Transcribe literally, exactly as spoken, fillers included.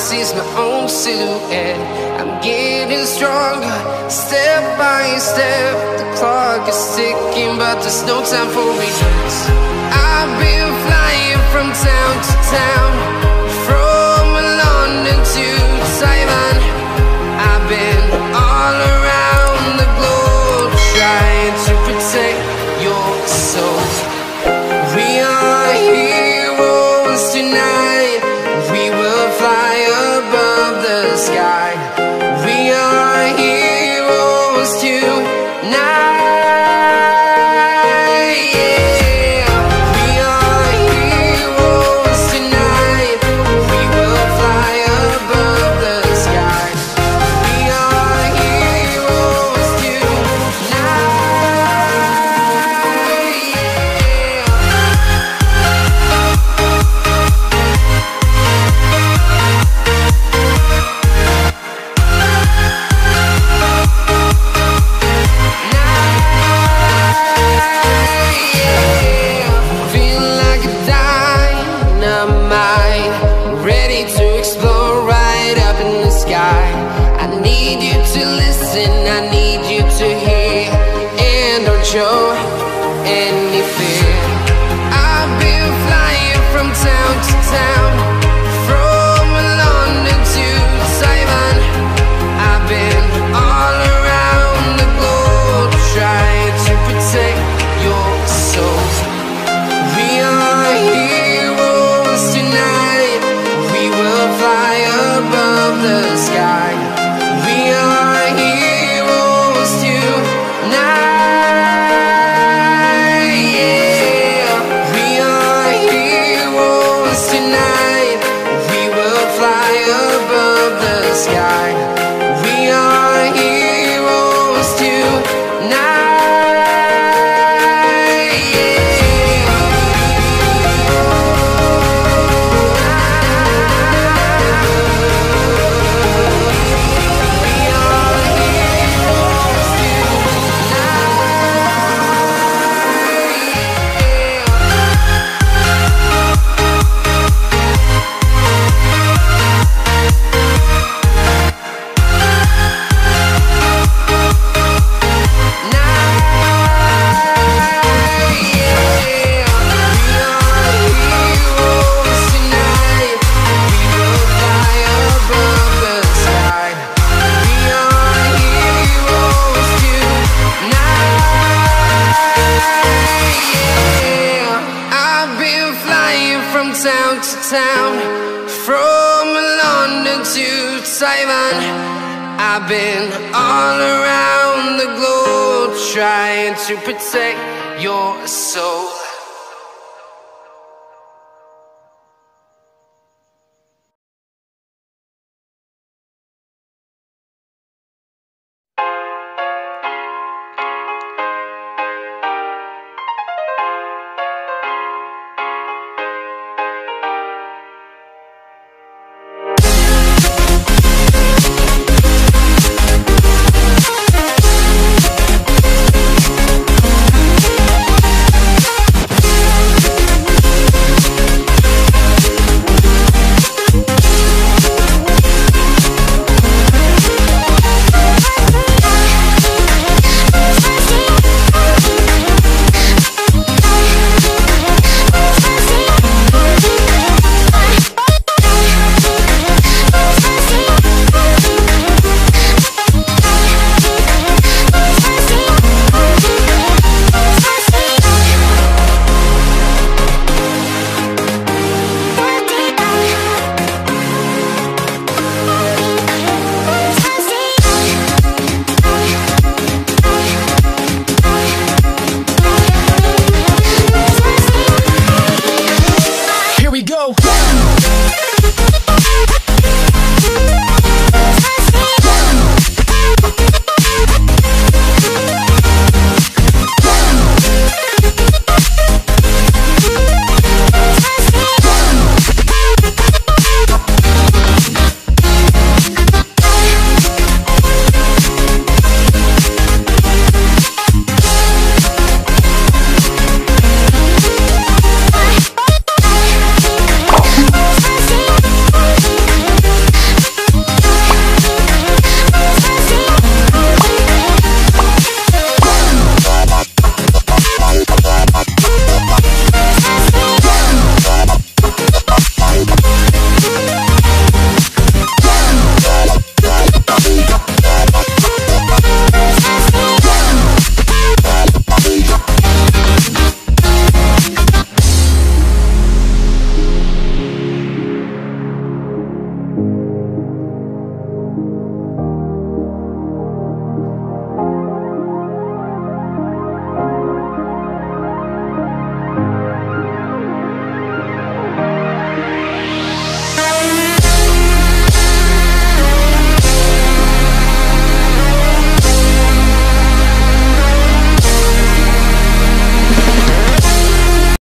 sees my own silhouette. I'm getting stronger, step by step. The clock is ticking, but there's no time for regrets. I've been flying from town to town, from London to Taiwan. I've been all around the globe, trying to protect your soul. We are heroes tonight. We will fly above the sky. We are heroes tonight. I need you to listen, I need you to hear, and don't show any fear. I've been flying from town to town, from London to Taiwan. I've been all around the globe, trying to protect your soul. We are heroes tonight. We will fly above the sky. We are heroes tonight. Yeah. We are heroes tonight. We will fly above the sky. We are heroes tonight. Town to town, from London to Taiwan. I've been all around the globe, trying to protect your soul.